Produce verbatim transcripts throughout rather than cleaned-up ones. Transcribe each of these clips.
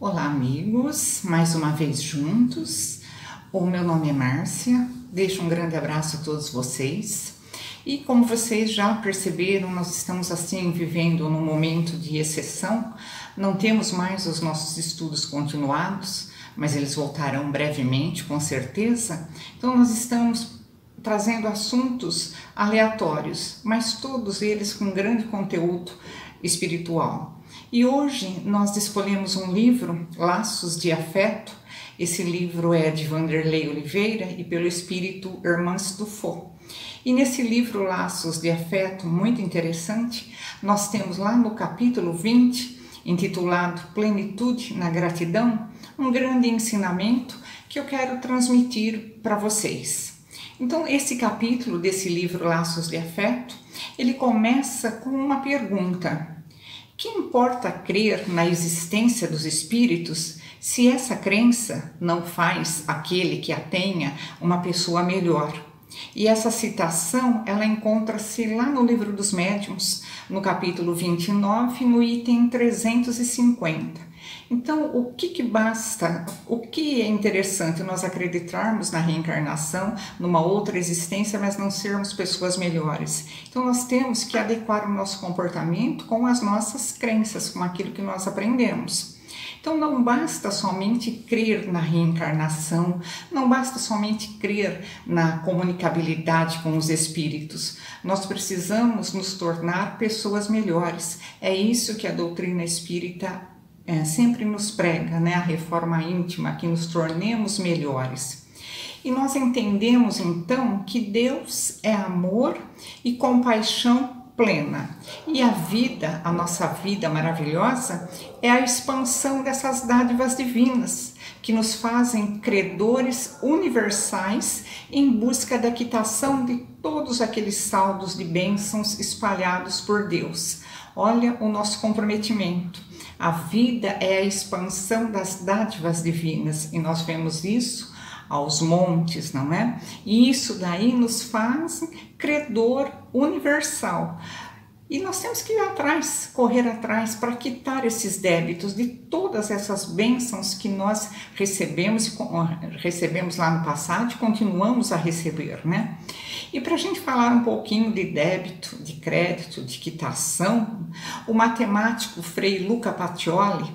Olá, amigos, mais uma vez juntos. O meu nome é Márcia, deixo um grande abraço a todos vocês. E como vocês já perceberam, nós estamos assim vivendo num momento de exceção. Não temos mais os nossos estudos continuados, mas eles voltarão brevemente, com certeza. Então nós estamos trazendo assuntos aleatórios, mas todos eles com grande conteúdo espiritual. E hoje nós escolhemos um livro, Laços de Afeto. Esse livro é de Vanderlei Oliveira e pelo espírito Hermance Dufault. E nesse livro, Laços de Afeto, muito interessante, nós temos lá no capítulo vinte, intitulado Plenitude na Gratidão, um grande ensinamento que eu quero transmitir para vocês. Então, esse capítulo desse livro, Laços de Afeto, ele começa com uma pergunta. Que importa crer na existência dos espíritos se essa crença não faz aquele que a tenha uma pessoa melhor? E essa citação, ela encontra-se lá no Livro dos Médiuns, no capítulo vinte e nove, no item trezentos e cinquenta. Então, o que que basta, o que é interessante nós acreditarmos na reencarnação, numa outra existência, mas não sermos pessoas melhores? Então, nós temos que adequar o nosso comportamento com as nossas crenças, com aquilo que nós aprendemos. Então, não basta somente crer na reencarnação, não basta somente crer na comunicabilidade com os espíritos. Nós precisamos nos tornar pessoas melhores. É isso que a doutrina espírita É, sempre nos prega, né? A reforma íntima, que nos tornemos melhores. E nós entendemos então que Deus é amor e compaixão plena. E a vida, a nossa vida maravilhosa, é a expansão dessas dádivas divinas, que nos fazem credores universais em busca da quitação de todos aqueles saldos de bênçãos espalhados por Deus. Olha o nosso comprometimento. A vida é a expansão das dádivas divinas e nós vemos isso aos montes, não é? E isso daí nos faz credor universal. E nós temos que ir atrás, correr atrás para quitar esses débitos de todas essas bênçãos que nós recebemos, recebemos lá no passado e continuamos a receber, né? E para a gente falar um pouquinho de débito, de crédito, de quitação, o matemático Frei Luca Pacioli,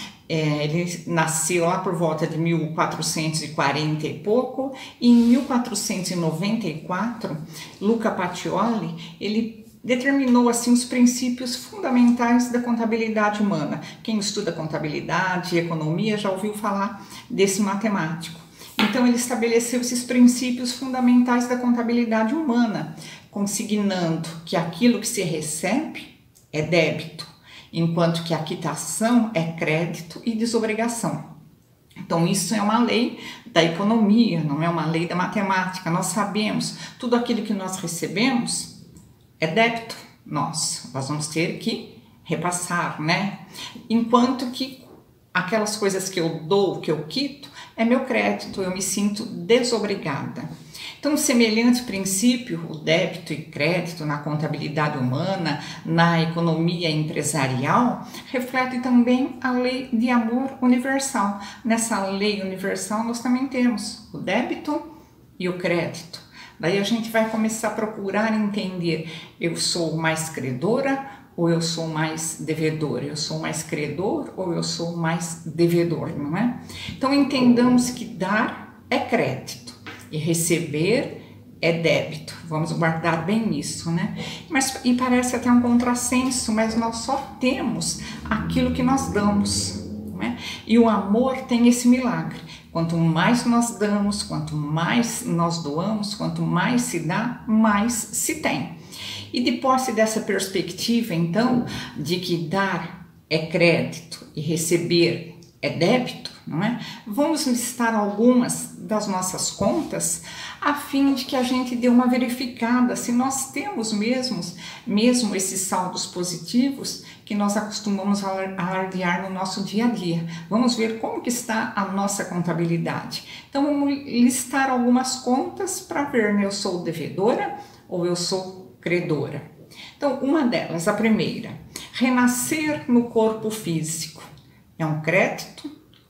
é, ele nasceu lá por volta de mil quatrocentos e quarenta e pouco, e em mil quatrocentos e noventa e quatro, Luca Pacioli, ele determinou assim os princípios fundamentais da contabilidade humana. Quem estuda contabilidade e economia já ouviu falar desse matemático. Então ele estabeleceu esses princípios fundamentais da contabilidade humana, consignando que aquilo que se recebe é débito, enquanto que a quitação é crédito e desobrigação. Então isso é uma lei da economia, não é uma lei da matemática. Nós sabemos, tudo aquilo que nós recebemos é débito nosso, nós vamos ter que repassar, né? Enquanto que aquelas coisas que eu dou, que eu quito, é meu crédito, eu me sinto desobrigada. Então, semelhante princípio, o débito e crédito na contabilidade humana, na economia empresarial, reflete também a lei de amor universal. Nessa lei universal, nós também temos o débito e o crédito. Daí a gente vai começar a procurar entender, eu sou mais credora ou eu sou mais devedor? Eu sou mais credor ou eu sou mais devedor, não é? Então entendamos que dar é crédito e receber é débito. Vamos guardar bem isso, né? Mas, e parece até um contrassenso, mas nós só temos aquilo que nós damos, não é? E o amor tem esse milagre. Quanto mais nós damos, quanto mais nós doamos, quanto mais se dá, mais se tem. E de posse dessa perspectiva, então, de que dar é crédito e receber é débito, não é? Vamos listar algumas das nossas contas a fim de que a gente dê uma verificada se nós temos mesmos, mesmo esses saldos positivos que nós acostumamos a alardear no nosso dia a dia. Vamos ver como que está a nossa contabilidade. Então, vamos listar algumas contas para ver, né? Eu sou devedora ou eu sou credora. Então, uma delas, a primeira, renascer no corpo físico, é um crédito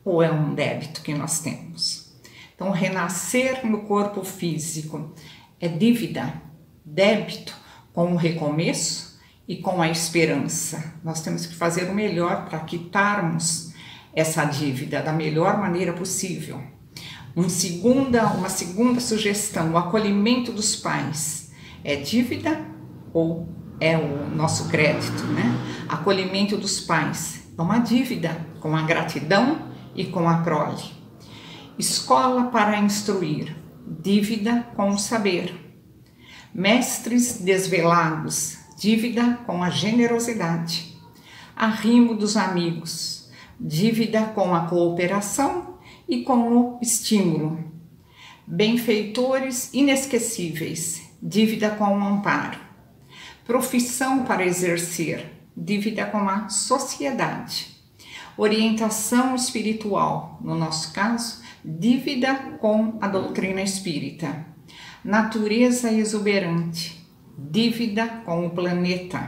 ou é um débito que nós temos? Então, renascer no corpo físico é dívida, débito com o recomeço e com a esperança. Nós temos que fazer o melhor para quitarmos essa dívida da melhor maneira possível. Um segunda, uma segunda sugestão, o acolhimento dos pais é dívida ou é o nosso crédito, né? Acolhimento dos pais é uma dívida com a gratidão e com a prole. Escola para instruir, dívida com o saber. Mestres desvelados, dívida com a generosidade. Arrimo dos amigos, dívida com a cooperação e com o estímulo. Benfeitores inesquecíveis, dívida com o amparo. Profissão para exercer, dívida com a sociedade. Orientação espiritual, no nosso caso, dívida com a doutrina espírita. Natureza exuberante, dívida com o planeta.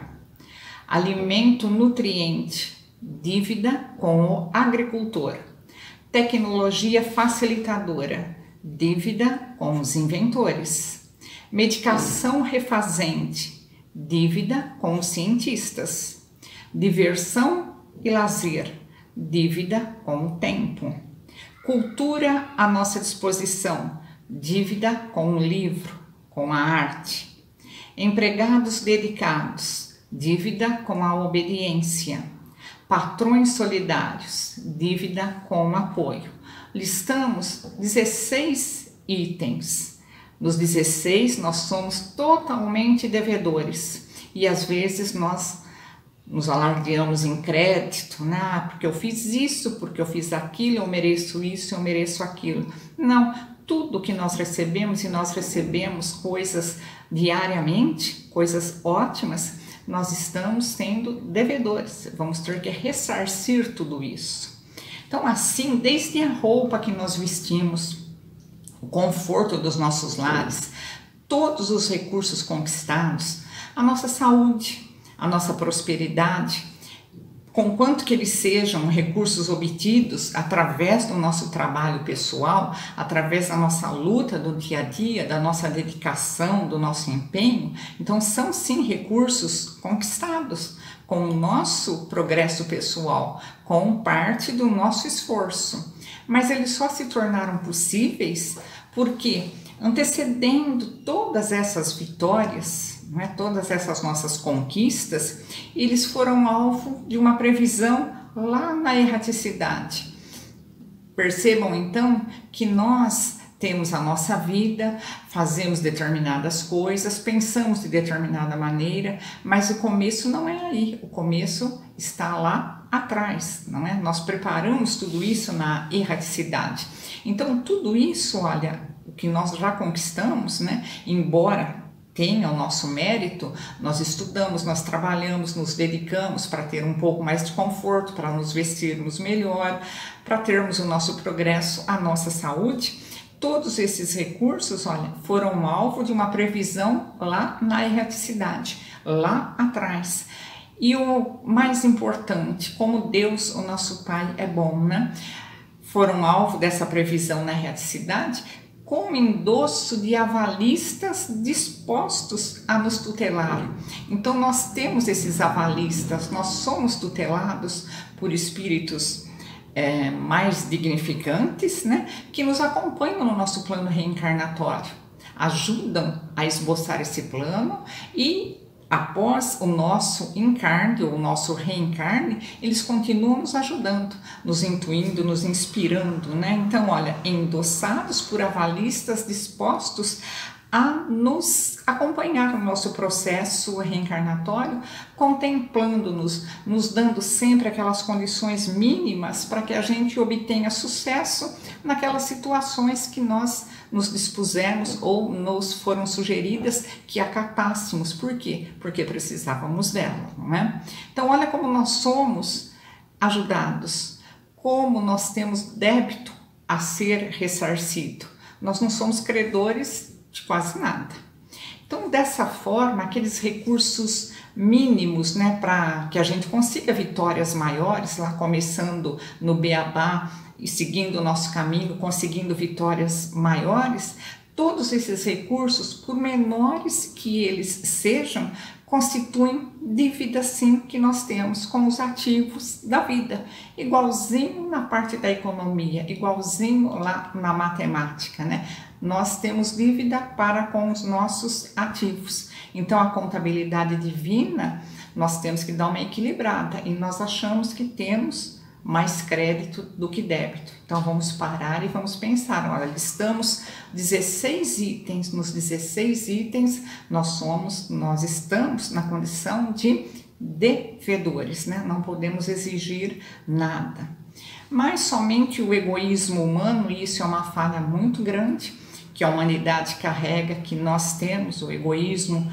Alimento nutriente, dívida com o agricultor. Tecnologia facilitadora, dívida com os inventores. Medicação refazente, dívida com os cientistas. Diversão e lazer, dívida com o tempo. Cultura à nossa disposição, dívida com o livro, com a arte. Empregados dedicados, dívida com a obediência. Patrões solidários, dívida com o apoio. Listamos dezesseis itens. Nos dezesseis nós somos totalmente devedores e às vezes nós nos alardeamos em crédito, né? Ah, porque eu fiz isso, porque eu fiz aquilo, eu mereço isso, eu mereço aquilo. Não, tudo que nós recebemos, e nós recebemos coisas diariamente, coisas ótimas, nós estamos sendo devedores, vamos ter que ressarcir tudo isso. Então, assim, desde a roupa que nós vestimos, o conforto dos nossos lares, todos os recursos conquistados, a nossa saúde, a nossa prosperidade, conquanto que eles sejam recursos obtidos através do nosso trabalho pessoal, através da nossa luta do dia a dia, da nossa dedicação, do nosso empenho, então são sim recursos conquistados com o nosso progresso pessoal, com parte do nosso esforço. Mas eles só se tornaram possíveis porque, antecedendo todas essas vitórias, não é, todas essas nossas conquistas, eles foram alvo de uma previsão lá na erraticidade. Percebam então que nós temos a nossa vida, fazemos determinadas coisas, pensamos de determinada maneira, mas o começo não é aí, o começo está lá atrás, não é? Nós preparamos tudo isso na erraticidade. Então tudo isso, olha, o que nós já conquistamos, né, embora tenha o nosso mérito, nós estudamos, nós trabalhamos, nos dedicamos para ter um pouco mais de conforto, para nos vestirmos melhor, para termos o nosso progresso, a nossa saúde. Todos esses recursos, olha, foram alvo de uma previsão lá na erraticidade, lá atrás. E o mais importante, como Deus, o nosso Pai, é bom, né? Foram alvo dessa previsão na erraticidade, com endosso de avalistas dispostos a nos tutelar. Então nós temos esses avalistas, nós somos tutelados por espíritos é, mais dignificantes, né, que nos acompanham no nosso plano reencarnatório, ajudam a esboçar esse plano e após o nosso encarne, ou o nosso reencarne, eles continuam nos ajudando, nos intuindo, nos inspirando, né? Então, olha, endossados por avalistas dispostos a nos acompanhar no nosso processo reencarnatório, contemplando-nos, nos dando sempre aquelas condições mínimas para que a gente obtenha sucesso naquelas situações que nós nos dispusemos ou nos foram sugeridas que acatássemos. Por quê? Porque precisávamos dela, não é? Então, olha como nós somos ajudados, como nós temos débito a ser ressarcido. Nós não somos credores de quase nada. Então, dessa forma, aqueles recursos mínimos, né, para que a gente consiga vitórias maiores, lá começando no beabá e seguindo o nosso caminho, conseguindo vitórias maiores. Todos esses recursos, por menores que eles sejam, constituem dívida sim que nós temos com os ativos da vida, igualzinho na parte da economia, igualzinho lá na matemática, né? Nós temos dívida para com os nossos ativos. Então a contabilidade divina, nós temos que dar uma equilibrada e nós achamos que temos mais crédito do que débito. Então vamos parar e vamos pensar, olha, listamos dezesseis itens, nos dezesseis itens nós somos, nós estamos na condição de devedores, né? Não podemos exigir nada. Mas somente o egoísmo humano, e isso é uma falha muito grande, que a humanidade carrega, que nós temos o egoísmo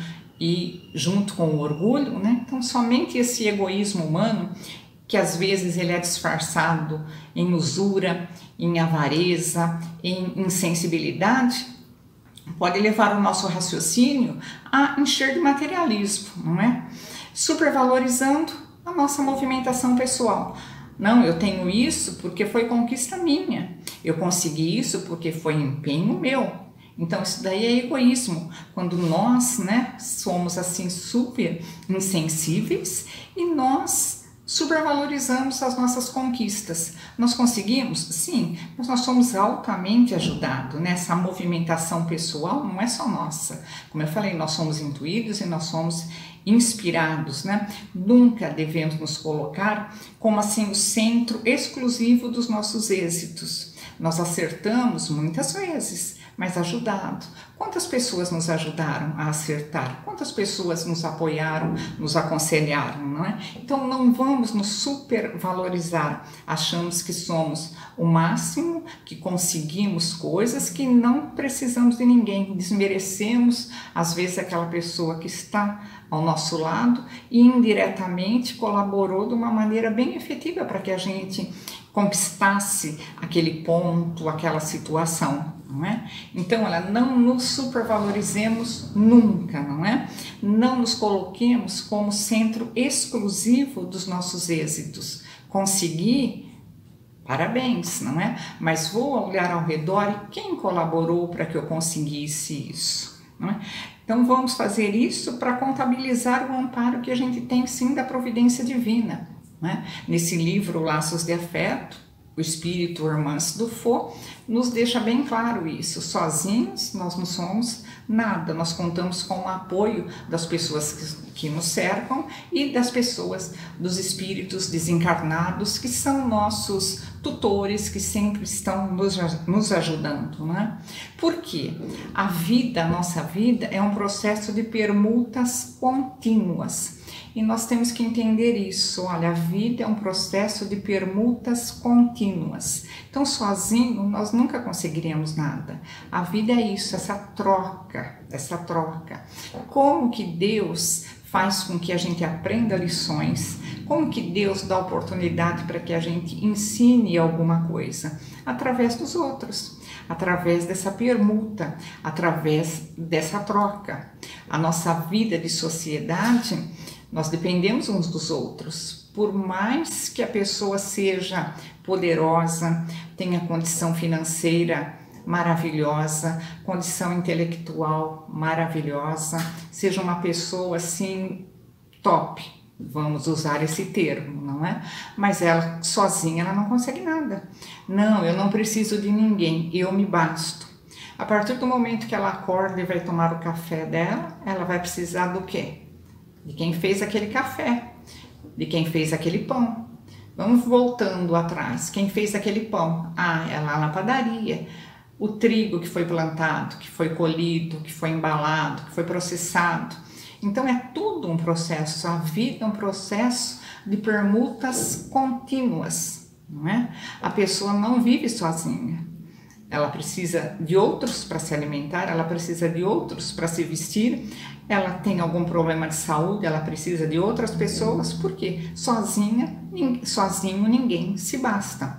e junto com o orgulho, né? Então somente esse egoísmo humano, que às vezes ele é disfarçado em usura, em avareza, em insensibilidade, pode levar o nosso raciocínio a encher de materialismo, não é? Supervalorizando a nossa movimentação pessoal. Não, eu tenho isso porque foi conquista minha, eu consegui isso porque foi empenho meu. Então isso daí é egoísmo, quando nós, né, somos assim super insensíveis e nós supervalorizamos as nossas conquistas. Nós conseguimos? Sim, mas nós somos altamente ajudados, né? Essa movimentação pessoal não é só nossa. Como eu falei, nós somos intuídos e nós somos inspirados, né? Nunca devemos nos colocar como assim o centro exclusivo dos nossos êxitos. Nós acertamos muitas vezes, mas ajudado. Quantas pessoas nos ajudaram a acertar? Quantas pessoas nos apoiaram, nos aconselharam, não é? Então não vamos nos supervalorizar. Achamos que somos o máximo, que conseguimos coisas, que não precisamos de ninguém. Desmerecemos, às vezes, aquela pessoa que está ao nosso lado e indiretamente colaborou de uma maneira bem efetiva para que a gente conquistasse aquele ponto, aquela situação, não é? Então, olha, não nos supervalorizemos nunca, não é? Não nos coloquemos como centro exclusivo dos nossos êxitos. Conseguir, parabéns, não é? Mas vou olhar ao redor e quem colaborou para que eu conseguisse isso, não é? Então vamos fazer isso para contabilizar o amparo que a gente tem sim da providência divina, né? Nesse livro Laços de Afeto, o espírito Hermance Dufault nos deixa bem claro isso. Sozinhos nós não somos nada, nós contamos com o apoio das pessoas que, que nos cercam e das pessoas, dos espíritos desencarnados, que são nossos tutores, que sempre estão nos, nos ajudando, né? Por quê? A vida, a nossa vida é um processo de permutas contínuas. E nós temos que entender isso, olha, a vida é um processo de permutas contínuas. Então, sozinho, nós nunca conseguiríamos nada. A vida é isso, essa troca, essa troca. Como que Deus faz com que a gente aprenda lições? Como que Deus dá oportunidade para que a gente ensine alguma coisa? Através dos outros, através dessa permuta, através dessa troca. A nossa vida de sociedade, nós dependemos uns dos outros. Por mais que a pessoa seja poderosa, tenha condição financeira maravilhosa, condição intelectual maravilhosa, seja uma pessoa assim top, vamos usar esse termo, não é? Mas ela sozinha ela não consegue nada. Não, eu não preciso de ninguém, eu me basto. A partir do momento que ela acorda e vai tomar o café dela, ela vai precisar do quê? De quem fez aquele café, de quem fez aquele pão. Vamos voltando atrás, quem fez aquele pão? Ah, é lá na padaria. O trigo que foi plantado, que foi colhido, que foi embalado, que foi processado. Então é tudo um processo, a vida é um processo de permutas contínuas, não é? A pessoa não vive sozinha. Ela precisa de outros para se alimentar, ela precisa de outros para se vestir, ela tem algum problema de saúde, ela precisa de outras pessoas, porque sozinha, sozinho ninguém se basta.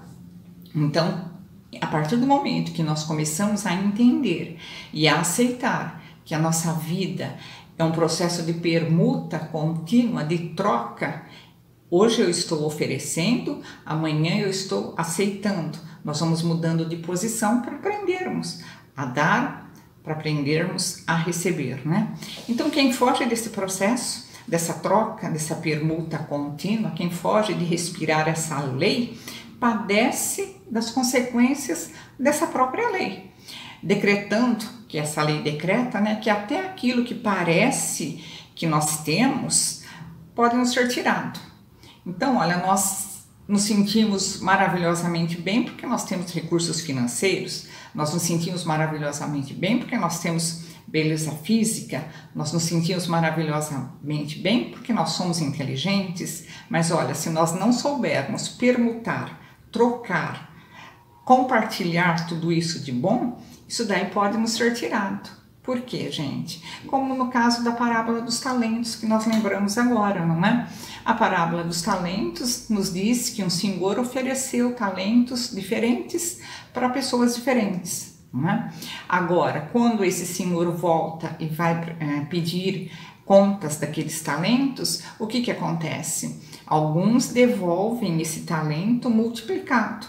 Então, a partir do momento que nós começamos a entender e a aceitar que a nossa vida é um processo de permuta contínua, de troca. Hoje eu estou oferecendo, amanhã eu estou aceitando. Nós vamos mudando de posição para aprendermos a dar, para aprendermos a receber, né? Então, quem foge desse processo, dessa troca, dessa permuta contínua, quem foge de respirar essa lei, padece das consequências dessa própria lei, decretando, que essa lei decreta, né, que até aquilo que parece que nós temos pode nos ser tirado. Então, olha, nós nos sentimos maravilhosamente bem porque nós temos recursos financeiros, nós nos sentimos maravilhosamente bem porque nós temos beleza física, nós nos sentimos maravilhosamente bem porque nós somos inteligentes, mas olha, se nós não soubermos permutar, trocar, compartilhar tudo isso de bom, isso daí pode nos ser tirado. Por quê, gente? Como no caso da parábola dos talentos, que nós lembramos agora, não é? A parábola dos talentos nos diz que um senhor ofereceu talentos diferentes para pessoas diferentes, não é? Agora, quando esse senhor volta e vai é, pedir contas daqueles talentos, o que que acontece? Alguns devolvem esse talento multiplicado,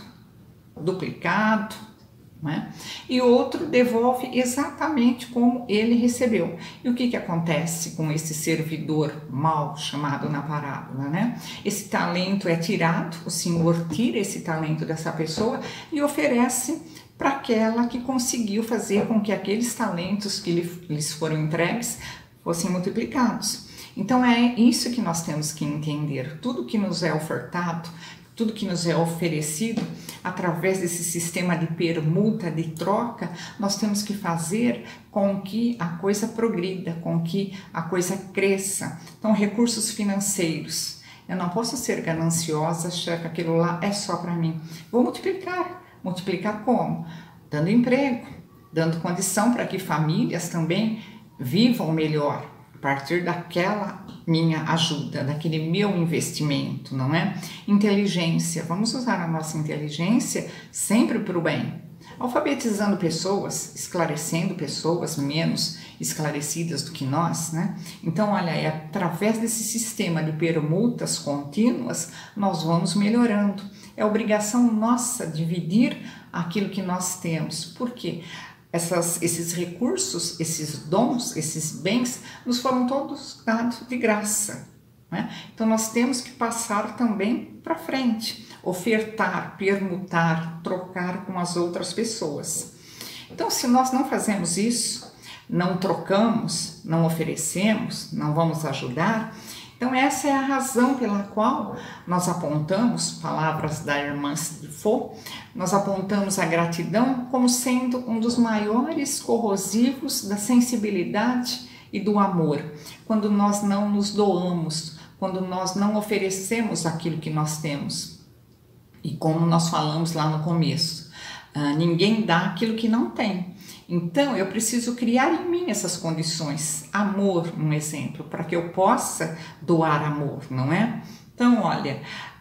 duplicado, né? E outro devolve exatamente como ele recebeu. E o que que acontece com esse servidor mau chamado na parábola, né? Esse talento é tirado, o Senhor tira esse talento dessa pessoa e oferece para aquela que conseguiu fazer com que aqueles talentos que lhes foram entregues fossem multiplicados. Então é isso que nós temos que entender. Tudo que nos é ofertado, tudo que nos é oferecido através desse sistema de permuta, de troca, nós temos que fazer com que a coisa progrida, com que a coisa cresça. Então, recursos financeiros. Eu não posso ser gananciosa, achar que aquilo lá é só para mim. Vou multiplicar. Multiplicar como? Dando emprego, dando condição para que famílias também vivam melhor, a partir daquela minha ajuda, daquele meu investimento, não é? Inteligência, vamos usar a nossa inteligência sempre para o bem, alfabetizando pessoas, esclarecendo pessoas menos esclarecidas do que nós, né? Então, olha, é através desse sistema de permutas contínuas, nós vamos melhorando. É obrigação nossa dividir aquilo que nós temos. Por quê? Essas, esses recursos, esses dons, esses bens, nos foram todos dados de graça, né? Então, nós temos que passar também para frente, ofertar, permutar, trocar com as outras pessoas. Então, se nós não fazemos isso, não trocamos, não oferecemos, não vamos ajudar, então essa é a razão pela qual nós apontamos, palavras da irmã de Fo, nós apontamos a gratidão como sendo um dos maiores corrosivos da sensibilidade e do amor, quando nós não nos doamos, quando nós não oferecemos aquilo que nós temos. E como nós falamos lá no começo, uh, ninguém dá aquilo que não tem. Então, eu preciso criar em mim essas condições. Amor, um exemplo, para que eu possa doar amor, não é? Então, olha,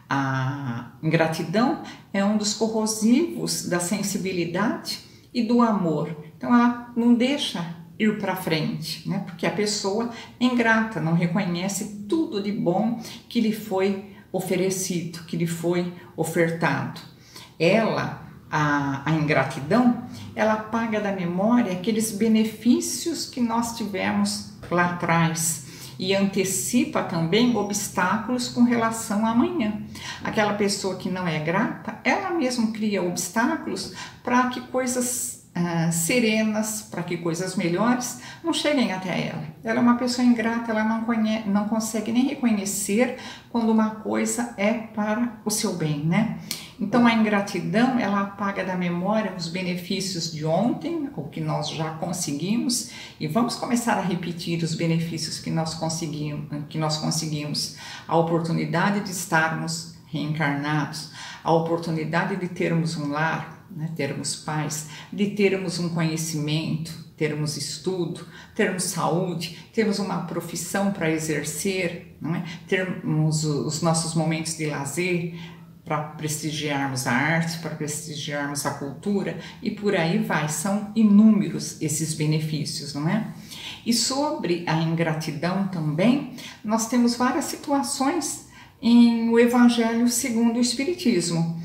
a ingratidão é um dos corrosivos da sensibilidade e do amor. Então, ela não deixa ir para frente, né? Porque a pessoa é ingrata, não reconhece tudo de bom que lhe foi oferecido, que lhe foi ofertado. Ela... A, a ingratidão, ela apaga da memória aqueles benefícios que nós tivemos lá atrás e antecipa também obstáculos com relação a amanhã. Aquela pessoa que não é grata, ela mesma cria obstáculos para que coisas uh, serenas, para que coisas melhores não cheguem até ela. Ela é uma pessoa ingrata, ela não, conhece, não consegue nem reconhecer quando uma coisa é para o seu bem, né? Então, a ingratidão, ela apaga da memória os benefícios de ontem, o que nós já conseguimos, e vamos começar a repetir os benefícios que nós conseguimos, que nós conseguimos. A oportunidade de estarmos reencarnados, a oportunidade de termos um lar, né, termos paz, de termos um conhecimento, termos estudo, termos saúde, termos uma profissão para exercer, não é? Termos os nossos momentos de lazer, para prestigiarmos a arte, para prestigiarmos a cultura e por aí vai, são inúmeros esses benefícios, não é? E sobre a ingratidão também, nós temos várias situações em o Evangelho segundo o Espiritismo.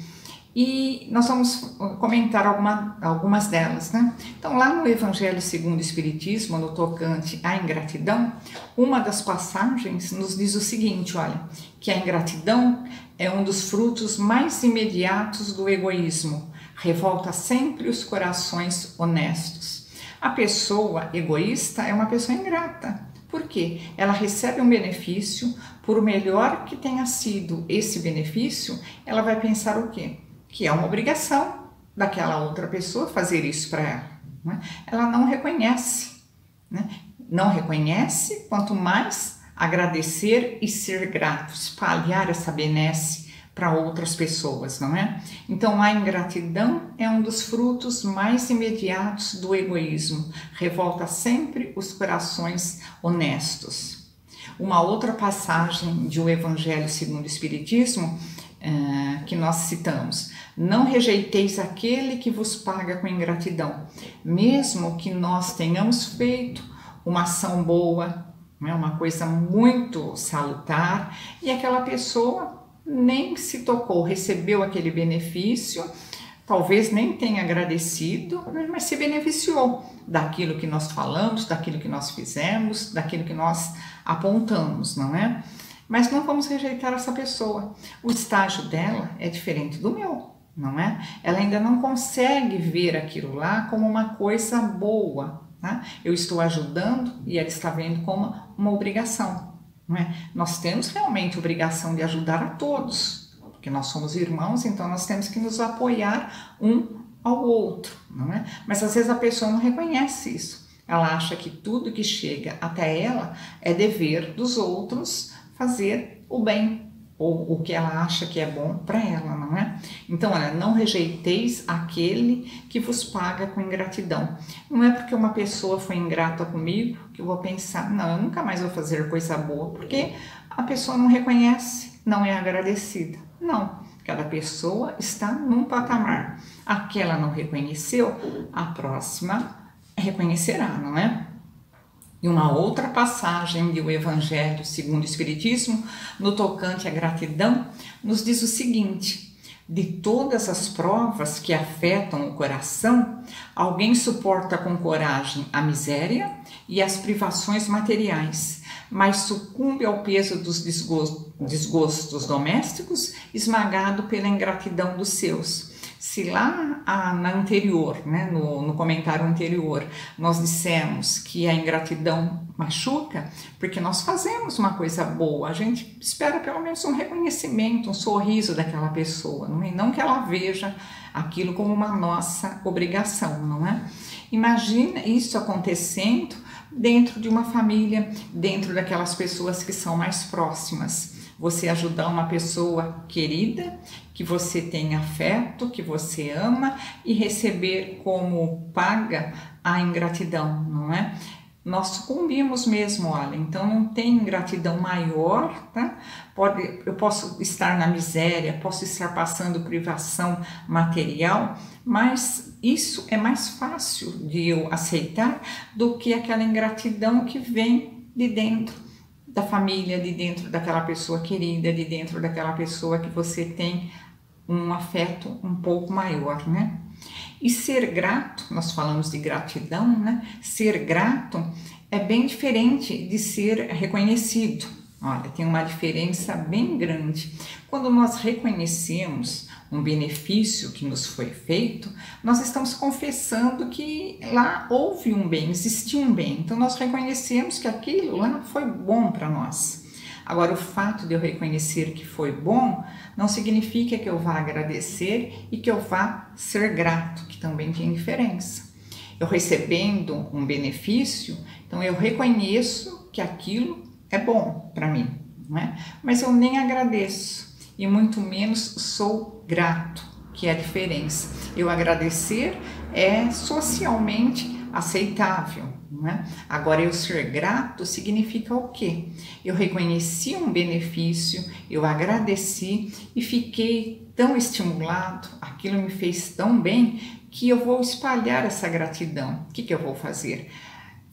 E nós vamos comentar alguma, algumas delas, né? Então, lá no Evangelho segundo o Espiritismo, no tocante à ingratidão, uma das passagens nos diz o seguinte, olha, que a ingratidão é um dos frutos mais imediatos do egoísmo, revolta sempre os corações honestos. A pessoa egoísta é uma pessoa ingrata. Por quê? Ela recebe um benefício, por melhor que tenha sido esse benefício, ela vai pensar o quê? Que é uma obrigação daquela outra pessoa fazer isso para ela. Né? Ela não reconhece, né? Não reconhece, quanto mais agradecer e ser grato, espalhar essa benesse para outras pessoas, não é? Então a ingratidão é um dos frutos mais imediatos do egoísmo, revolta sempre os corações honestos. Uma outra passagem de O Evangelho segundo o Espiritismo, Uh, que nós citamos: não rejeiteis aquele que vos paga com ingratidão, mesmo que nós tenhamos feito uma ação boa, né, uma coisa muito salutar, e aquela pessoa nem se tocou, recebeu aquele benefício, talvez nem tenha agradecido, mas se beneficiou daquilo que nós falamos, daquilo que nós fizemos, daquilo que nós apontamos, não é? Mas não vamos rejeitar essa pessoa. O estágio dela é diferente do meu, não é? Ela ainda não consegue ver aquilo lá como uma coisa boa, tá? Eu estou ajudando e ela está vendo como uma obrigação, não é? Nós temos realmente obrigação de ajudar a todos, porque nós somos irmãos, então nós temos que nos apoiar um ao outro, não é? Mas às vezes a pessoa não reconhece isso. Ela acha que tudo que chega até ela é dever dos outros fazer o bem, ou o que ela acha que é bom para ela, não é? Então, olha, não rejeiteis aquele que vos paga com ingratidão. Não é porque uma pessoa foi ingrata comigo que eu vou pensar, não, eu nunca mais vou fazer coisa boa, porque a pessoa não reconhece, não é agradecida. Não, cada pessoa está num patamar. Aquela não reconheceu, a próxima reconhecerá, não é? E uma outra passagem do Evangelho segundo o Espiritismo, no tocante à gratidão, nos diz o seguinte: de todas as provas que afetam o coração, alguém suporta com coragem a miséria e as privações materiais, mas sucumbe ao peso dos desgostos, desgostos domésticos, esmagado pela ingratidão dos seus. Se lá ah, na anterior, né, no, no comentário anterior, nós dissemos que a ingratidão machuca, porque nós fazemos uma coisa boa, a gente espera pelo menos um reconhecimento, um sorriso daquela pessoa, não é? Não que ela veja aquilo como uma nossa obrigação, não é? Imagina isso acontecendo dentro de uma família, dentro daquelas pessoas que são mais próximas. Você ajudar uma pessoa querida, que você tem afeto, que você ama, e receber como paga a ingratidão, não é? Nós sucumbimos mesmo, olha, então não tem ingratidão maior, tá? Pode, eu posso estar na miséria, posso estar passando privação material, mas isso é mais fácil de eu aceitar do que aquela ingratidão que vem de dentro da família, de dentro daquela pessoa querida, de dentro daquela pessoa que você tem um afeto um pouco maior, né? E ser grato, nós falamos de gratidão, né? Ser grato é bem diferente de ser reconhecido. Olha, tem uma diferença bem grande. Quando nós reconhecemos um benefício que nos foi feito, nós estamos confessando que lá houve um bem, existiu um bem. Então nós reconhecemos que aquilo lá foi bom para nós. Agora, o fato de eu reconhecer que foi bom não significa que eu vá agradecer e que eu vá ser grato, que também tem diferença. Eu recebendo um benefício, então eu reconheço que aquilo é bom para mim, não é? Mas eu nem agradeço e muito menos sou grato, que é a diferença. Eu agradecer é socialmente aceitável, não é? Agora, eu ser grato significa o quê? Eu reconheci um benefício, eu agradeci e fiquei tão estimulado, aquilo me fez tão bem, que eu vou espalhar essa gratidão. O que que eu vou fazer?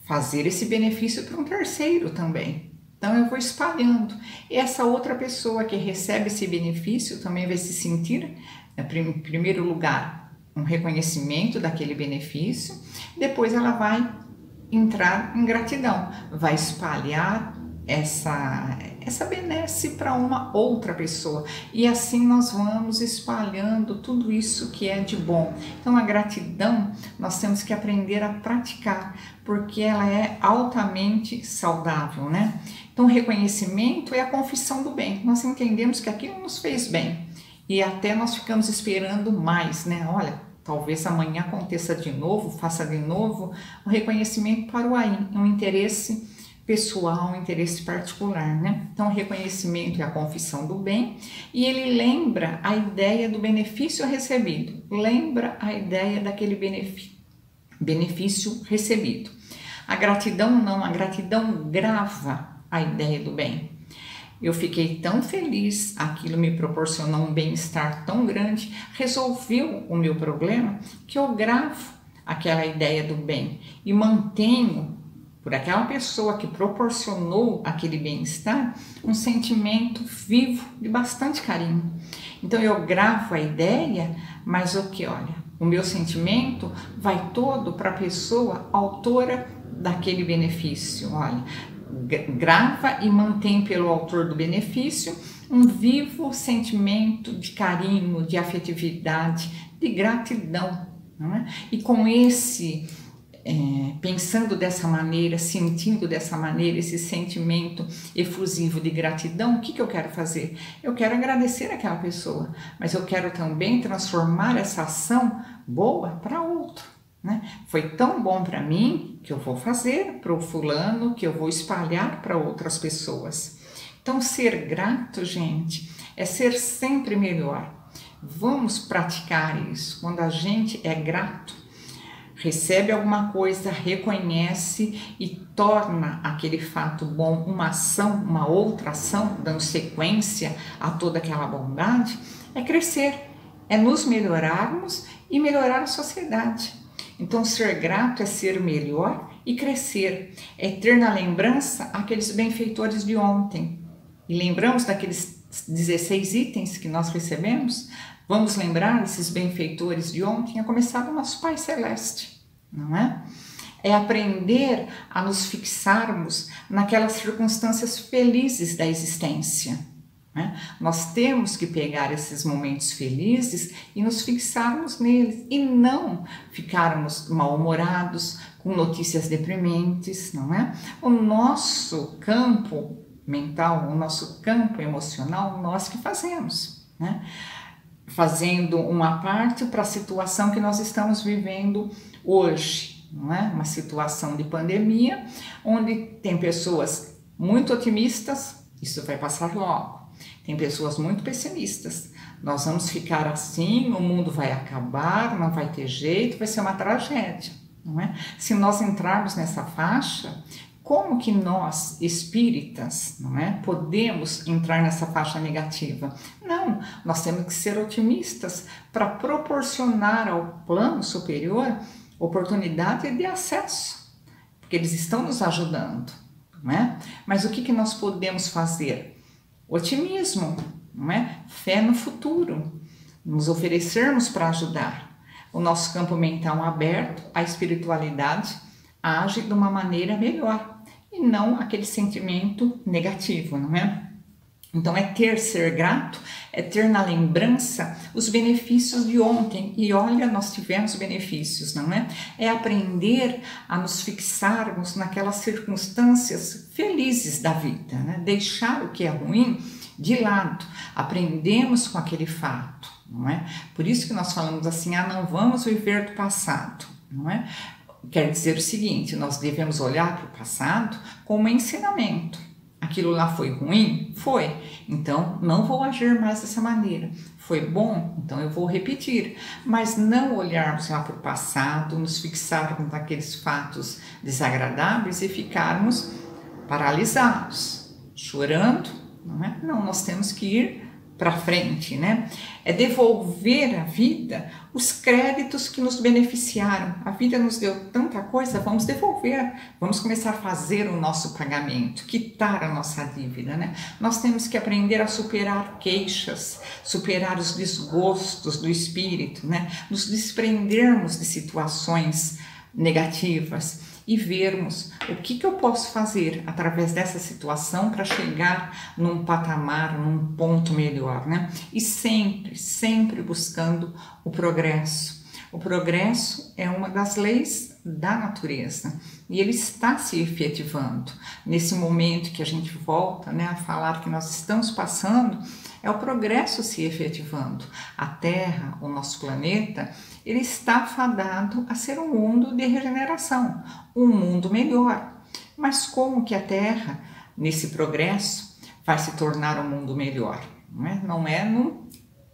fazer esse benefício para um terceiro também. Então eu vou espalhando. E essa outra pessoa que recebe esse benefício também vai se sentir, em primeiro lugar, um reconhecimento daquele benefício. Depois ela vai entrar em gratidão, vai espalhar essa, essa benesse para uma outra pessoa. E assim nós vamos espalhando tudo isso que é de bom. Então a gratidão nós temos que aprender a praticar, porque ela é altamente saudável, né? Então o reconhecimento é a confissão do bem. Nós entendemos que aquilo nos fez bem e até nós ficamos esperando mais, né? Olha, talvez amanhã aconteça de novo, faça de novo. O reconhecimento parou aí, um interesse pessoal, um interesse particular, né? Então, o reconhecimento é a confissão do bem e ele lembra a ideia do benefício recebido, lembra a ideia daquele benefício, benefício recebido. A gratidão não, a gratidão grava a ideia do bem. Eu fiquei tão feliz, aquilo me proporcionou um bem-estar tão grande, resolveu o meu problema, que eu gravo aquela ideia do bem e mantenho por aquela pessoa que proporcionou aquele bem-estar um sentimento vivo de bastante carinho. Então eu gravo a ideia, mas o que, olha, o meu sentimento vai todo para a pessoa autora daquele benefício, olha, grava e mantém pelo autor do benefício um vivo sentimento de carinho, de afetividade, de gratidão, não é? E com esse, é, pensando dessa maneira, sentindo dessa maneira esse sentimento efusivo de gratidão, o que, que eu quero fazer? Eu quero agradecer aquela pessoa, mas eu quero também transformar essa ação boa para outro. Né? Foi tão bom para mim que eu vou fazer para o fulano, que eu vou espalhar para outras pessoas. Então, ser grato, gente, é ser sempre melhor. Vamos praticar isso. Quando a gente é grato, recebe alguma coisa, reconhece e torna aquele fato bom uma ação, uma outra ação, dando sequência a toda aquela bondade, é crescer, é nos melhorarmos e melhorar a sociedade. Então, ser grato é ser melhor e crescer, é ter na lembrança aqueles benfeitores de ontem. E lembramos daqueles dezesseis itens que nós recebemos? Vamos lembrar esses benfeitores de ontem, a começar do nosso Pai Celeste, não é? É aprender a nos fixarmos naquelas circunstâncias felizes da existência. Né? Nós temos que pegar esses momentos felizes e nos fixarmos neles e não ficarmos mal-humorados com notícias deprimentes, não é? O nosso campo mental, o nosso campo emocional, nós que fazemos, né? Fazendo uma parte para a situação que nós estamos vivendo hoje, não é? Uma situação de pandemia, onde tem pessoas muito otimistas, isso vai passar logo. Tem pessoas muito pessimistas. Nós vamos ficar assim, o mundo vai acabar, não vai ter jeito, vai ser uma tragédia, não é? Se nós entrarmos nessa faixa, como que nós, espíritas, não é, podemos entrar nessa faixa negativa? Não, nós temos que ser otimistas para proporcionar ao plano superior oportunidade de acesso, porque eles estão nos ajudando, não é? Mas o que que nós podemos fazer? Otimismo, não é? Fé no futuro, nos oferecermos para ajudar. O nosso campo mental aberto, a espiritualidade age de uma maneira melhor e não aquele sentimento negativo, não é? Então é ter ser grato, é ter na lembrança os benefícios de ontem. E olha, nós tivemos benefícios, não é? É aprender a nos fixarmos naquelas circunstâncias felizes da vida, né? Deixar o que é ruim de lado. Aprendemos com aquele fato, não é? Por isso que nós falamos assim, ah, não vamos viver do passado, não é? Quer dizer o seguinte, nós devemos olhar para o passado como ensinamento. Aquilo lá foi ruim? Foi. Então, não vou agir mais dessa maneira. Foi bom? Então, eu vou repetir. Mas não olharmos lá para o passado, nos fixarmos naqueles fatos desagradáveis e ficarmos paralisados, chorando, não é? Não, nós temos que ir para frente, né? É devolver à vida os créditos que nos beneficiaram. A vida nos deu tanta coisa, vamos devolver, vamos começar a fazer o nosso pagamento, quitar a nossa dívida, né? Nós temos que aprender a superar queixas, superar os desgostos do espírito, né? Nos desprendermos de situações negativas e vermos o que, que eu posso fazer através dessa situação para chegar num patamar, num ponto melhor, né? E sempre, sempre buscando o progresso. O progresso é uma das leis da natureza e ele está se efetivando. Nesse momento que a gente volta, né, a falar que nós estamos passando, é o progresso se efetivando. A Terra, o nosso planeta, ele está fadado a ser um mundo de regeneração, um mundo melhor. Mas como que a Terra, nesse progresso, vai se tornar um mundo melhor? Não é, não é num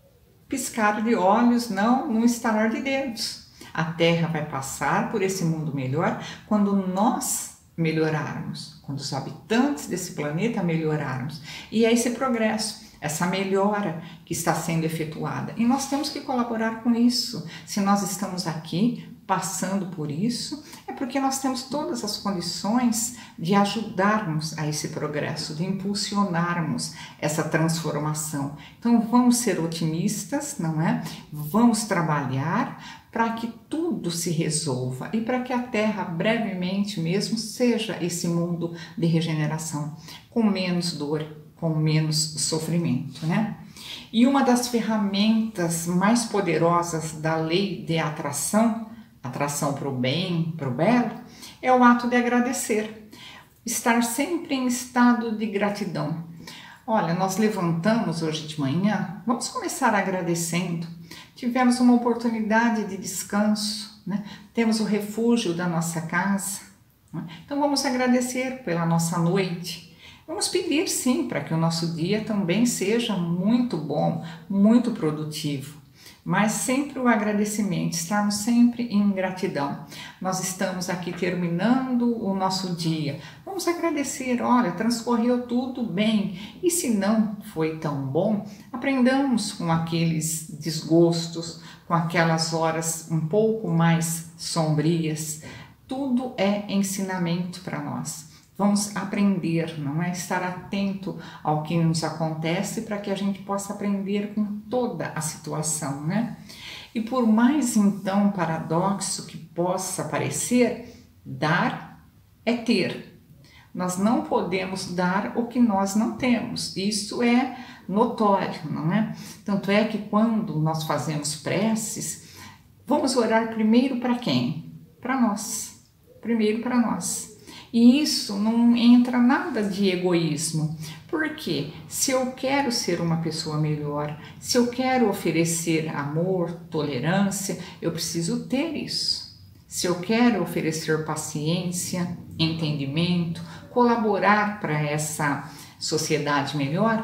piscar de olhos, não num estalar de dedos. A Terra vai passar por esse mundo melhor quando nós melhorarmos, quando os habitantes desse planeta melhorarmos. E é esse progresso, essa melhora que está sendo efetuada. E nós temos que colaborar com isso. Se nós estamos aqui passando por isso, é porque nós temos todas as condições de ajudarmos a esse progresso, de impulsionarmos essa transformação. Então vamos ser otimistas, não é? Vamos trabalhar para que tudo se resolva e para que a Terra brevemente mesmo seja esse mundo de regeneração, com menos dor, com menos sofrimento, né? E uma das ferramentas mais poderosas da lei de atração, atração para o bem, para o belo, é o ato de agradecer, estar sempre em estado de gratidão. Olha, nós levantamos hoje de manhã, vamos começar agradecendo. Tivemos uma oportunidade de descanso, né? Temos o refúgio da nossa casa, né? Então vamos agradecer pela nossa noite. Vamos pedir sim para que o nosso dia também seja muito bom, muito produtivo. Mas sempre o agradecimento, estarmos sempre em gratidão. Nós estamos aqui terminando o nosso dia. Vamos agradecer, olha, transcorreu tudo bem. E se não foi tão bom, aprendamos com aqueles desgostos, com aquelas horas um pouco mais sombrias. Tudo é ensinamento para nós. Vamos aprender, não é? Estar atento ao que nos acontece para que a gente possa aprender com toda a situação, né? E por mais então paradoxo que possa parecer, dar é ter. Nós não podemos dar o que nós não temos. Isso é notório, não é? Tanto é que quando nós fazemos preces, vamos orar primeiro para quem? Para nós. Primeiro para nós. E isso não entra nada de egoísmo, porque se eu quero ser uma pessoa melhor, se eu quero oferecer amor, tolerância, eu preciso ter isso. Se eu quero oferecer paciência, entendimento, colaborar para essa sociedade melhor,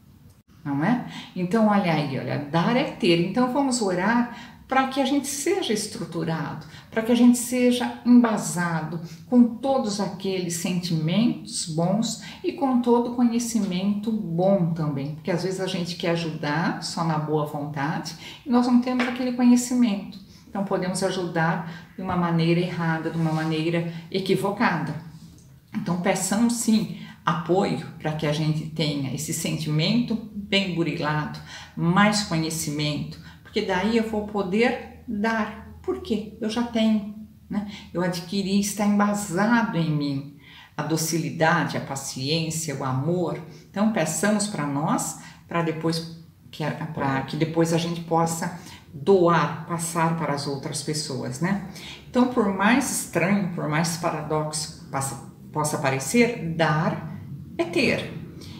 não é? Então olha aí, olha, dar é ter. Então vamos orar para que a gente seja estruturado, para que a gente seja embasado com todos aqueles sentimentos bons e com todo conhecimento bom também, porque às vezes a gente quer ajudar só na boa vontade e nós não temos aquele conhecimento, então podemos ajudar de uma maneira errada, de uma maneira equivocada. Então peçamos sim apoio para que a gente tenha esse sentimento bem burilado, mais conhecimento, porque daí eu vou poder dar. Por quê? Eu já tenho, né? Eu adquiri, está embasado em mim a docilidade, a paciência, o amor. Então peçamos para nós, para depois que, para que depois a gente possa doar, passar para as outras pessoas, né? Então, por mais estranho, por mais paradoxo possa, possa parecer, dar é ter.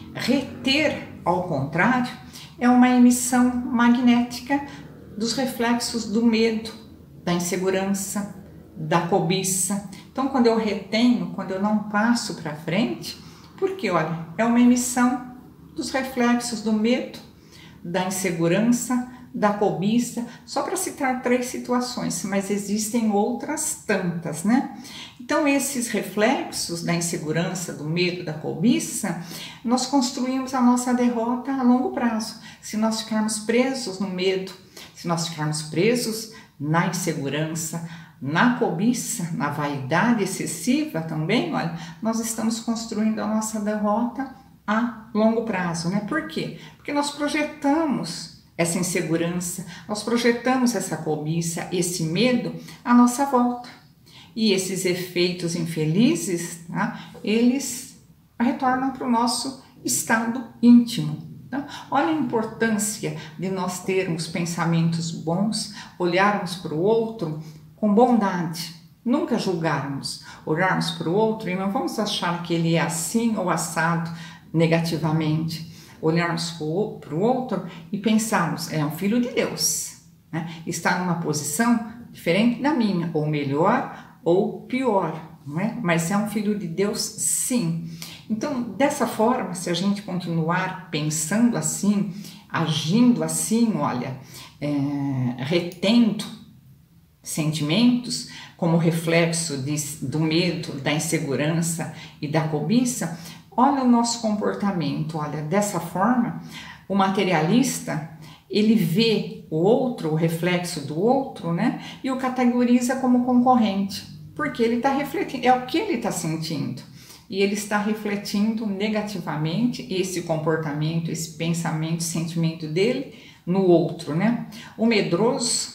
Reter, ao contrário, é uma emissão magnética dos reflexos do medo, da insegurança, da cobiça. Então, quando eu retenho, quando eu não passo para frente, porque, olha, é uma emissão dos reflexos do medo, da insegurança, da cobiça, só para citar três situações, mas existem outras tantas, né? Então, esses reflexos da insegurança, do medo, da cobiça, nós construímos a nossa derrota a longo prazo. Se nós ficarmos presos no medo, se nós ficarmos presos na insegurança, na cobiça, na vaidade excessiva também, olha, nós estamos construindo a nossa derrota a longo prazo, né? Por quê? Porque nós projetamos essa insegurança, nós projetamos essa cobiça, esse medo à nossa volta. E esses efeitos infelizes, tá? Eles retornam para o nosso estado íntimo. Então, olha a importância de nós termos pensamentos bons, olharmos para o outro com bondade, nunca julgarmos, olharmos para o outro e não vamos achar que ele é assim ou assado negativamente, olharmos para o outro e pensarmos, é um filho de Deus, né? Está numa posição diferente da minha, ou melhor ou pior, não é? Mas é um filho de Deus, sim. Então, dessa forma, se a gente continuar pensando assim, agindo assim, olha, é, retendo sentimentos como reflexo de, do medo, da insegurança e da cobiça, olha o nosso comportamento, olha, dessa forma, o materialista, ele vê o outro, o reflexo do outro, né, e o categoriza como concorrente, porque ele está refletindo, é o que ele está sentindo, e ele está refletindo negativamente esse comportamento, esse pensamento, sentimento dele no outro, né. O medroso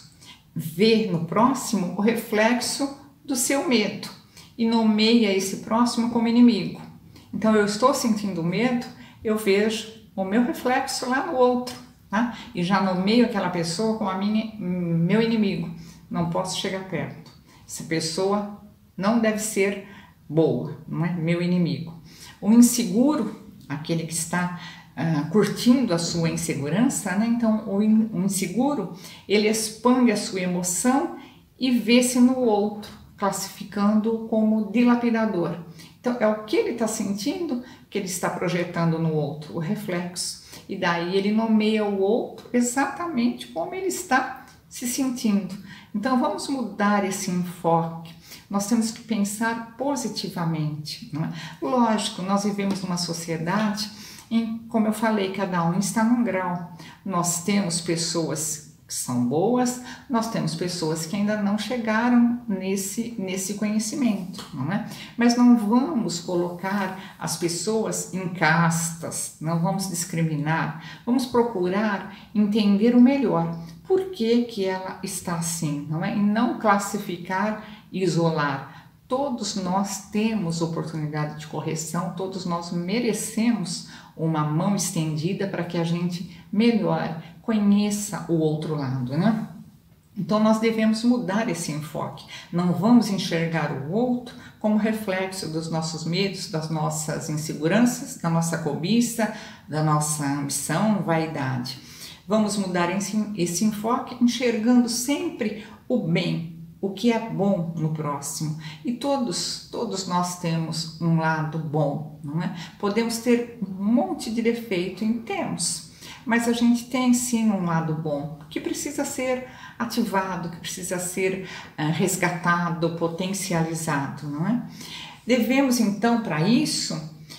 vê no próximo o reflexo do seu medo e nomeia esse próximo como inimigo. Então, eu estou sentindo medo, eu vejo o meu reflexo lá no outro, tá? E já nomeio aquela pessoa como a minha, meu inimigo. Não posso chegar perto. Essa pessoa não deve ser boa, não é? Meu inimigo. O inseguro, aquele que está uh, curtindo a sua insegurança, né? Então, o, in, o inseguro, ele expande a sua emoção e vê-se no outro, classificando como dilapidador. Então, é o que ele está sentindo que ele está projetando no outro, o reflexo. E daí ele nomeia o outro exatamente como ele está se sentindo. Então, vamos mudar esse enfoque. Nós temos que pensar positivamente, não é? Lógico, nós vivemos numa sociedade em, como eu falei, cada um está num grau. Nós temos pessoas que são boas, nós temos pessoas que ainda não chegaram nesse, nesse conhecimento, não é? Mas não vamos colocar as pessoas em castas, não vamos discriminar, vamos procurar entender o melhor, por que que ela está assim, não é? E não classificar e isolar. Todos nós temos oportunidade de correção, todos nós merecemos uma mão estendida para que a gente melhore, conheça o outro lado, né? Então nós devemos mudar esse enfoque. Não vamos enxergar o outro como reflexo dos nossos medos, das nossas inseguranças, da nossa cobiça, da nossa ambição, vaidade. Vamos mudar esse, esse enfoque enxergando sempre o bem, o que é bom no próximo. E todos, todos nós temos um lado bom, não é? Podemos ter um monte de defeito, e temos, mas a gente tem sim um lado bom, que precisa ser ativado, que precisa ser uh, resgatado, potencializado, não é? Devemos então, para isso,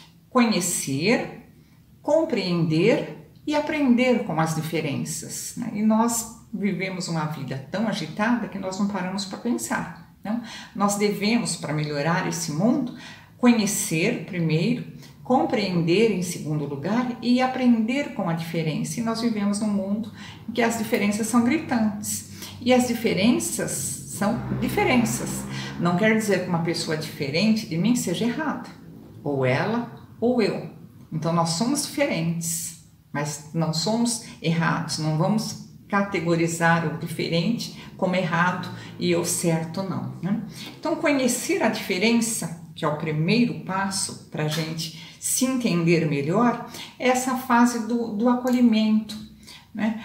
conhecer, compreender e aprender com as diferenças, né? E nós vivemos uma vida tão agitada que nós não paramos para pensar, não? Nós devemos, para melhorar esse mundo, conhecer primeiro, compreender em segundo lugar e aprender com a diferença. E nós vivemos num mundo em que as diferenças são gritantes. E as diferenças são diferenças. Não quer dizer que uma pessoa diferente de mim seja errada. Ou ela ou eu. Então nós somos diferentes, mas não somos errados. Não vamos categorizar o diferente como errado e o certo não, né? Então conhecer a diferença, que é o primeiro passo para a gente se entender melhor, é essa fase do, do acolhimento, né?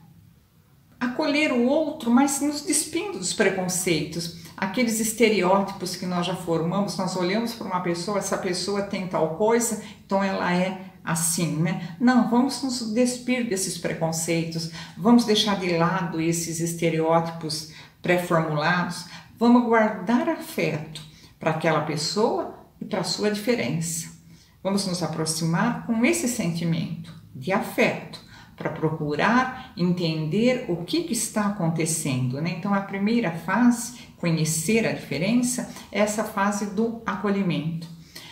Acolher o outro, mas nos despindo dos preconceitos, aqueles estereótipos que nós já formamos. Nós olhamos para uma pessoa, essa pessoa tem tal coisa, então ela é assim, né? Não, vamos nos despir desses preconceitos, vamos deixar de lado esses estereótipos pré-formulados, vamos guardar afeto para aquela pessoa e para a sua diferença. Vamos nos aproximar com esse sentimento de afeto, para procurar entender o que, que está acontecendo, né? Então, a primeira fase, conhecer a diferença, é essa fase do acolhimento.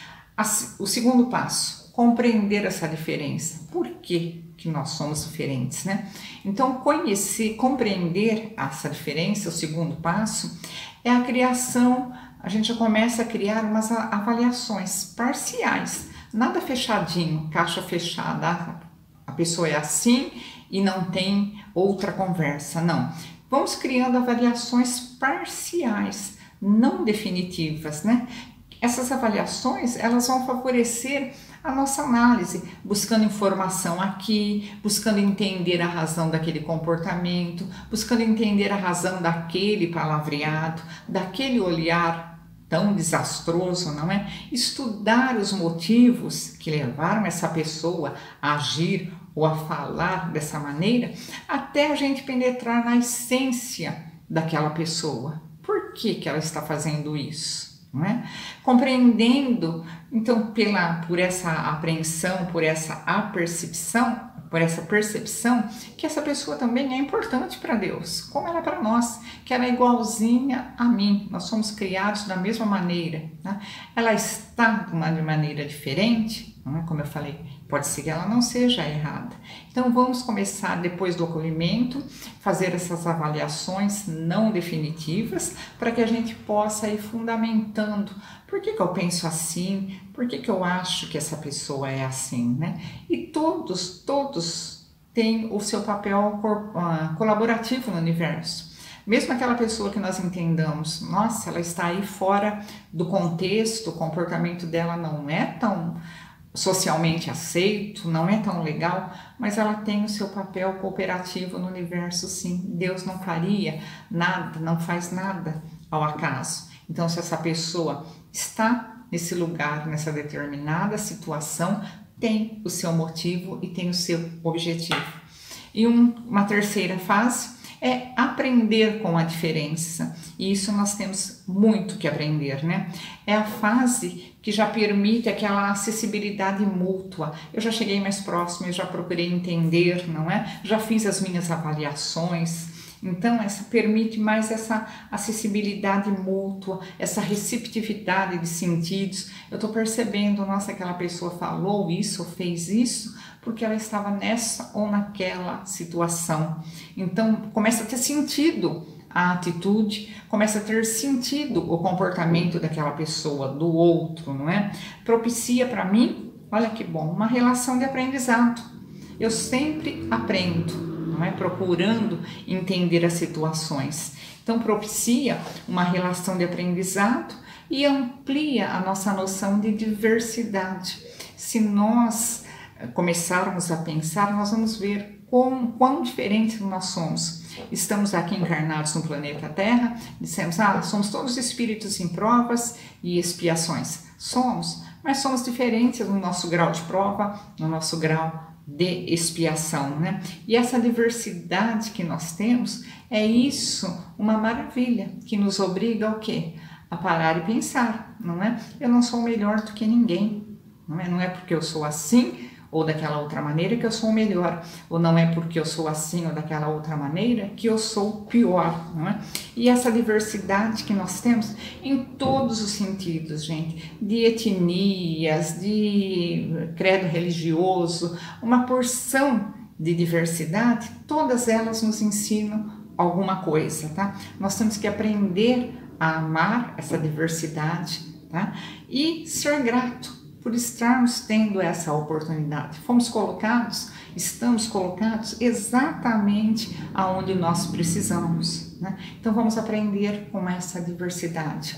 O segundo passo, compreender essa diferença. Por que que nós somos diferentes, né? Então, conhecer, compreender essa diferença, o segundo passo, é a criação, a gente já começa a criar umas avaliações parciais, nada fechadinho, caixa fechada, a pessoa é assim e não tem outra conversa, não. Vamos criando avaliações parciais, não definitivas, né? Essas avaliações, elas vão favorecer a nossa análise, buscando informação aqui, buscando entender a razão daquele comportamento, buscando entender a razão daquele palavreado, daquele olhar tão desastroso, não é? Estudar os motivos que levaram essa pessoa a agir ou a falar dessa maneira, até a gente penetrar na essência daquela pessoa. Por que que ela está fazendo isso? Não é? Compreendendo, então, pela, por essa apreensão, por essa apercepção, por essa percepção, que essa pessoa também é importante para Deus, como ela é para nós, que ela é igualzinha a mim, nós somos criados da mesma maneira, né? Ela está de uma maneira diferente, não é? Como eu falei, pode ser que ela não seja errada. Então vamos começar, depois do acolhimento, fazer essas avaliações não definitivas, para que a gente possa ir fundamentando por que que eu penso assim, por que que eu acho que essa pessoa é assim, né? E todos, todos têm o seu papel colaborativo no universo. Mesmo aquela pessoa que nós entendamos, nossa, ela está aí fora do contexto, o comportamento dela não é tão socialmente aceito, não é tão legal, mas ela tem o seu papel cooperativo no universo, sim. Deus não faria nada, não faz nada ao acaso. Então, se essa pessoa está nesse lugar, nessa determinada situação, tem o seu motivo e tem o seu objetivo. E um, uma terceira fase é aprender com a diferença. E isso nós temos muito que aprender, né? É a fase que já permite aquela acessibilidade mútua. Eu já cheguei mais próximo, eu já procurei entender, não é? Já fiz as minhas avaliações. Então, essa permite mais essa acessibilidade mútua, essa receptividade de sentidos. Eu estou percebendo, nossa, aquela pessoa falou isso, fez isso, porque ela estava nessa ou naquela situação. Então, começa a ter sentido a atitude, começa a ter sentido o comportamento daquela pessoa, do outro, não é? Propicia para mim, olha que bom, uma relação de aprendizado. Eu sempre aprendo, não é? Procurando entender as situações. Então, propicia uma relação de aprendizado e amplia a nossa noção de diversidade. Se nós começarmos a pensar, nós vamos ver quão, quão diferentes nós somos. Estamos aqui encarnados no planeta Terra, dissemos, ah, somos todos espíritos em provas e expiações. Somos, mas somos diferentes no nosso grau de prova, no nosso grau de expiação, né? E essa diversidade que nós temos, é isso, uma maravilha, que nos obriga ao quê? A parar e pensar, não é? Eu não sou melhor do que ninguém, não é? Não é porque eu sou assim ou daquela outra maneira que eu sou melhor, ou não é porque eu sou assim ou daquela outra maneira que eu sou pior, não é? E essa diversidade que nós temos em todos os sentidos, gente, de etnias, de credo religioso, uma porção de diversidade, todas elas nos ensinam alguma coisa, tá? Nós temos que aprender a amar essa diversidade, tá? E ser grato por estarmos tendo essa oportunidade. Fomos colocados, estamos colocados exatamente aonde nós precisamos, né? Então vamos aprender com essa diversidade.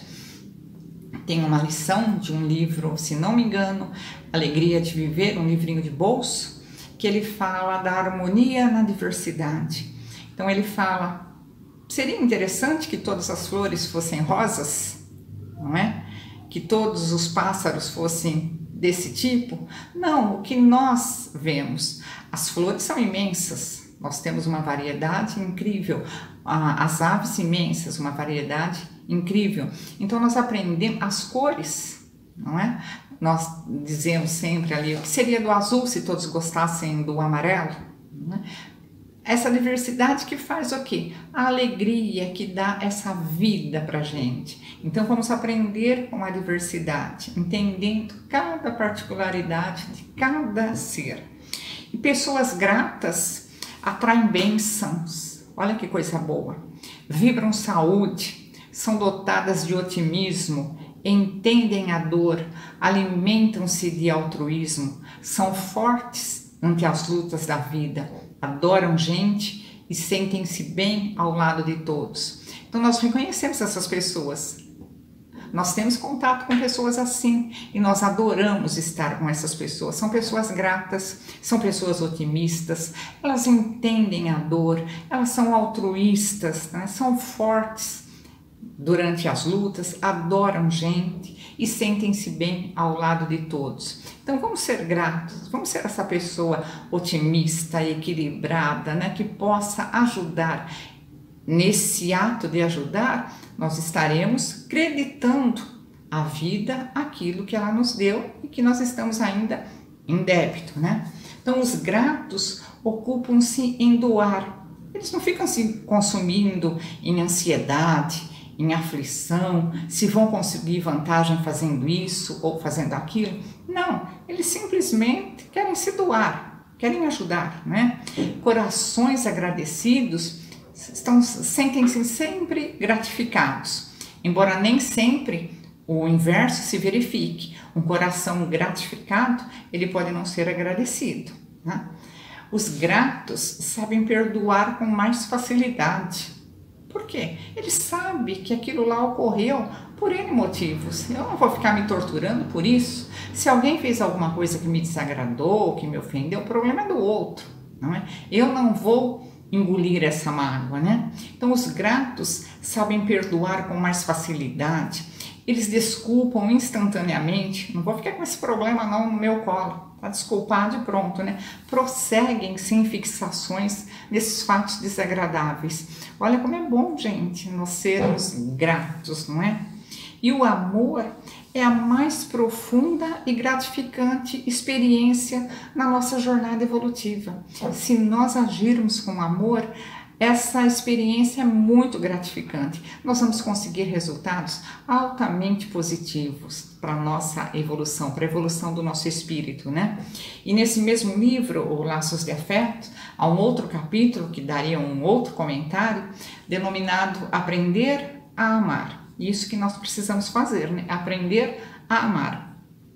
Tem uma lição de um livro, se não me engano, Alegria de Viver, um livrinho de bolso, que ele fala da harmonia na diversidade. Então ele fala, seria interessante que todas as flores fossem rosas, não é? Que todos os pássaros fossem desse tipo? Não, o que nós vemos, as flores são imensas, nós temos uma variedade incrível, as aves imensas, uma variedade incrível. Então nós aprendemos as cores, não é? Nós dizemos sempre ali, o que seria do azul se todos gostassem do amarelo? Não é? Essa diversidade que faz o quê? A alegria que dá essa vida pra gente. Então vamos aprender com a diversidade, entendendo cada particularidade de cada ser. E pessoas gratas atraem bênçãos, olha que coisa boa. Vibram saúde, são dotadas de otimismo, entendem a dor, alimentam-se de altruísmo, são fortes ante as lutas da vida, adoram gente e sentem-se bem ao lado de todos. Então nós reconhecemos essas pessoas, nós temos contato com pessoas assim e nós adoramos estar com essas pessoas. São pessoas gratas, são pessoas otimistas, elas entendem a dor, elas são altruístas, né? São fortes durante as lutas, adoram gente e sentem-se bem ao lado de todos. Então vamos ser gratos, vamos ser essa pessoa otimista, equilibrada, né, que possa ajudar. Nesse ato de ajudar, nós estaremos creditando à vida aquilo que ela nos deu e que nós estamos ainda em débito, né? Então os gratos ocupam-se em doar, eles não ficam se consumindo em ansiedade, em aflição, se vão conseguir vantagem fazendo isso ou fazendo aquilo. Não, eles simplesmente querem se doar, querem ajudar, né? Corações agradecidos estão, sentem-se sempre gratificados, embora nem sempre o inverso se verifique. Um coração gratificado, ele pode não ser agradecido, né? Os gratos sabem perdoar com mais facilidade. Por quê? Ele sabe que aquilo lá ocorreu por N motivos. Eu não vou ficar me torturando por isso. Se alguém fez alguma coisa que me desagradou, que me ofendeu, o problema é do outro, não é? Eu não vou engolir essa mágoa, né? Então os gratos sabem perdoar com mais facilidade. Eles desculpam instantaneamente. Não vou ficar com esse problema não no meu colo. Tá desculpado e pronto, né? Prosseguem sem fixações nesses fatos desagradáveis. Olha como é bom, gente, nós sermos gratos, não é? E o amor é a mais profunda e gratificante experiência na nossa jornada evolutiva. Se nós agirmos com amor, essa experiência é muito gratificante. Nós vamos conseguir resultados altamente positivos para a nossa evolução, para a evolução do nosso espírito, né? E nesse mesmo livro, O Laços de Afeto, há um outro capítulo que daria um outro comentário, denominado Aprender a Amar. Isso que nós precisamos fazer, né? Aprender a amar.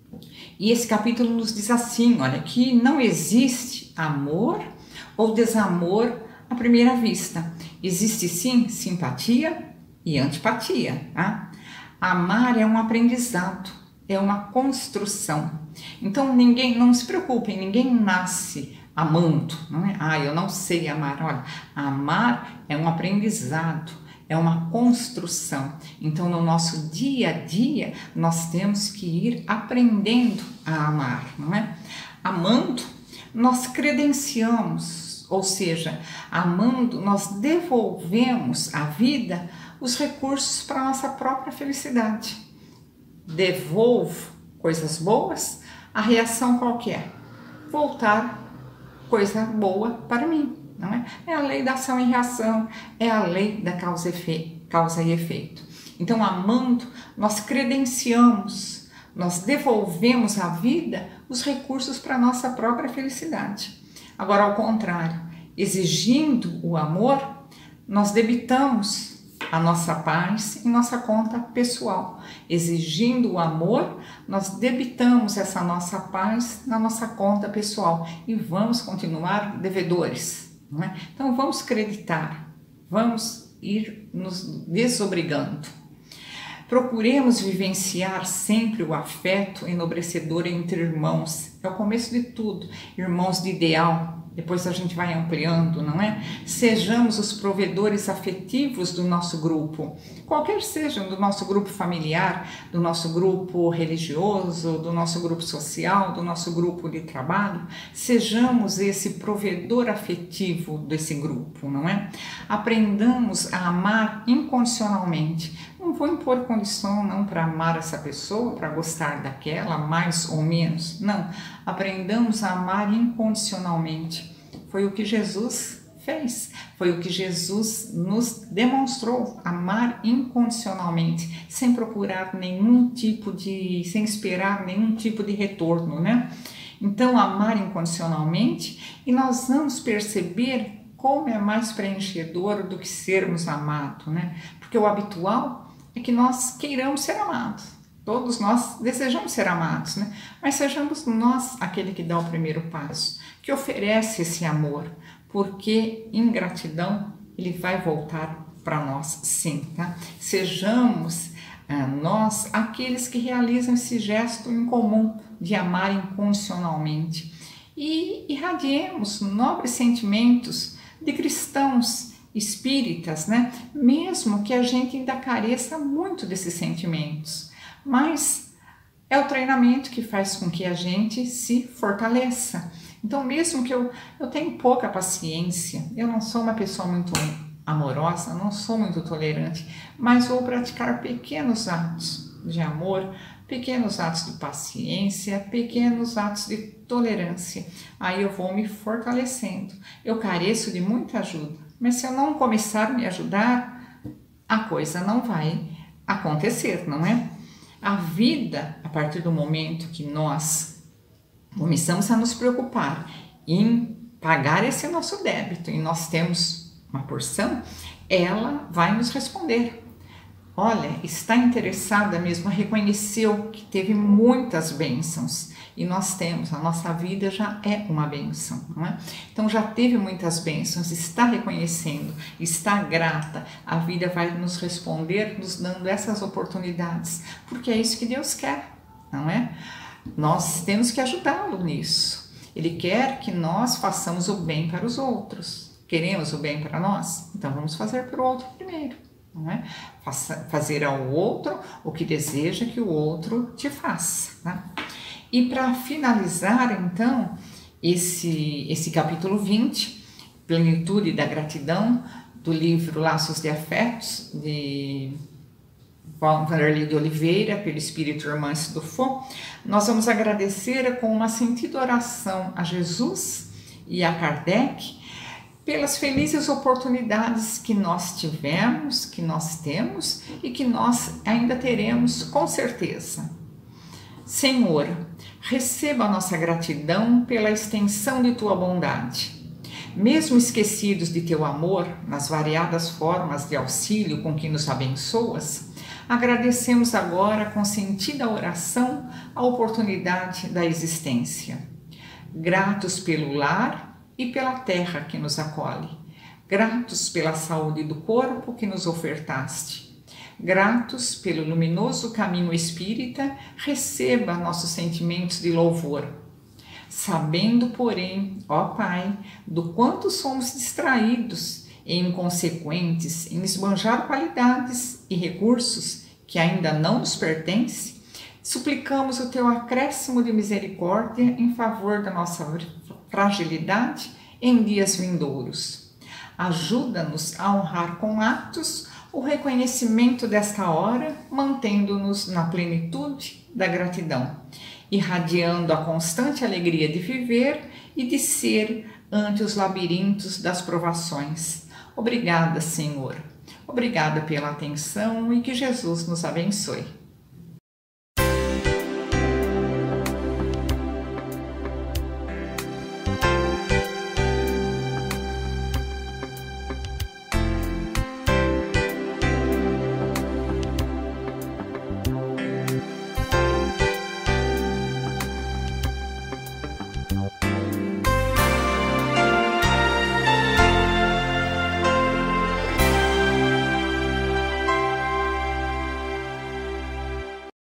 E esse capítulo nos diz assim, olha, que não existe amor ou desamor à primeira vista. Existe sim simpatia e antipatia, tá? Amar é um aprendizado, é uma construção. Então ninguém, não se preocupem, ninguém nasce amando, não é? Ah, eu não sei amar. Olha, amar é um aprendizado, é uma construção. Então no nosso dia a dia nós temos que ir aprendendo a amar, não é? Amando, nós credenciamos, ou seja, amando, nós devolvemos à vida os recursos para a nossa própria felicidade. Devolvo coisas boas, a reação qual que é? Voltar coisa boa para mim, não é? É a lei da ação e reação, é a lei da causa e efeito, causa e efeito. Então, amando, nós credenciamos, nós devolvemos à vida os recursos para a nossa própria felicidade. Agora, ao contrário, exigindo o amor, nós debitamos a nossa paz em nossa conta pessoal. Exigindo o amor, nós debitamos essa nossa paz na nossa conta pessoal e vamos continuar devedores, não é? Então vamos creditar, vamos ir nos desobrigando. Procuremos vivenciar sempre o afeto enobrecedor entre irmãos. É o começo de tudo. Irmãos de ideal, depois a gente vai ampliando, não é? Sejamos os provedores afetivos do nosso grupo, qualquer seja, do nosso grupo familiar, do nosso grupo religioso, do nosso grupo social, do nosso grupo de trabalho, sejamos esse provedor afetivo desse grupo, não é? Aprendamos a amar incondicionalmente. Não vou impor condição não para amar essa pessoa, para gostar daquela, mais ou menos. Não, aprendamos a amar incondicionalmente. Foi o que Jesus fez, foi o que Jesus nos demonstrou, amar incondicionalmente, sem procurar nenhum tipo de, sem esperar nenhum tipo de retorno, né? Então, amar incondicionalmente, e nós vamos perceber como é mais preenchedor do que sermos amados, né? Porque o habitual é que nós queiramos ser amados. Todos nós desejamos ser amados, né? Mas sejamos nós aquele que dá o primeiro passo, que oferece esse amor, porque em gratidão ele vai voltar para nós sim, tá? Sejamos ah, nós aqueles que realizam esse gesto em comum de amar incondicionalmente e irradiemos nobres sentimentos de cristãos espíritas, né? Mesmo que a gente ainda careça muito desses sentimentos, mas é o treinamento que faz com que a gente se fortaleça. Então, mesmo que eu, eu tenha pouca paciência, eu não sou uma pessoa muito amorosa, não sou muito tolerante, mas vou praticar pequenos atos de amor, pequenos atos de paciência, pequenos atos de tolerância. Aí eu vou me fortalecendo. Eu careço de muita ajuda, mas se eu não começar a me ajudar, a coisa não vai acontecer, não é? A vida, a partir do momento que nós começamos a nos preocupar em pagar esse nosso débito e nós temos uma porção, ela vai nos responder. Olha, está interessada mesmo, reconheceu que teve muitas bênçãos e nós temos, a nossa vida já é uma bênção, não é? Então já teve muitas bênçãos, está reconhecendo, está grata, a vida vai nos responder, nos dando essas oportunidades, porque é isso que Deus quer, não é? Nós temos que ajudá-lo nisso. Ele quer que nós façamos o bem para os outros. Queremos o bem para nós? Então vamos fazer para o outro primeiro. Não é? Faça, fazer ao outro o que deseja que o outro te faça. Tá? E para finalizar, então, esse, esse capítulo vinte, Plenitude da Gratidão, do livro Laços de Afetos, de Vanderlei de Oliveira, pelo Espírito Hermance do Fon, nós vamos agradecer com uma sentida oração a Jesus e a Kardec, pelas felizes oportunidades que nós tivemos, que nós temos e que nós ainda teremos com certeza. Senhor, receba a nossa gratidão pela extensão de tua bondade. Mesmo esquecidos de teu amor, nas variadas formas de auxílio com que nos abençoas, agradecemos agora com sentida oração a oportunidade da existência. Gratos pelo lar e pela terra que nos acolhe, gratos pela saúde do corpo que nos ofertaste, gratos pelo luminoso caminho espírita, receba nossos sentimentos de louvor, sabendo, porém, ó Pai, do quanto somos distraídos e inconsequentes em esbanjar qualidades e recursos que ainda não nos pertencem, suplicamos o teu acréscimo de misericórdia em favor da nossa fragilidade em dias vindouros. Ajuda-nos a honrar com atos o reconhecimento desta hora, mantendo-nos na plenitude da gratidão, irradiando a constante alegria de viver e de ser ante os labirintos das provações. Obrigada, Senhor. Obrigada pela atenção e que Jesus nos abençoe.